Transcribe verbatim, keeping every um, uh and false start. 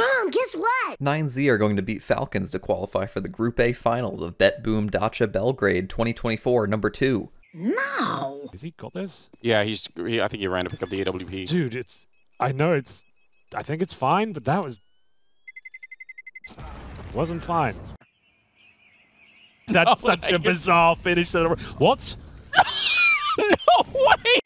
Mom, guess what? nine Z are going to beat Falcons to qualify for the Group A finals of BetBoom Dacha Belgrade twenty twenty-four, number two. No. Has he got this? Yeah, he's. He, I think he ran to pick up the A W P. Dude, it's. I know it's. I think it's fine, but that was. Wasn't fine. That's Oh such a bizarre finish. What? No way!